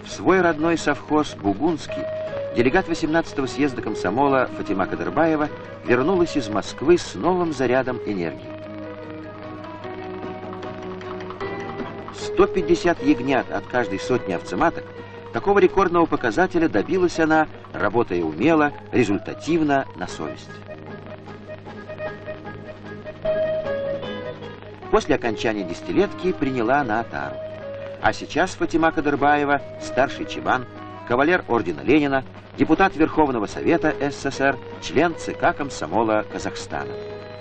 В свой родной совхоз Бугунский делегат 18-го съезда комсомола Фатима Кадырбаева вернулась из Москвы с новым зарядом энергии. 150 ягнят от каждой сотни овцематок. Такого рекордного показателя добилась она, работая умело, результативно, на совесть. После окончания десятилетки приняла она отару. А сейчас Фатима Кадырбаева, старший чебан, кавалер ордена Ленина, депутат Верховного Совета СССР, член ЦК комсомола Казахстана.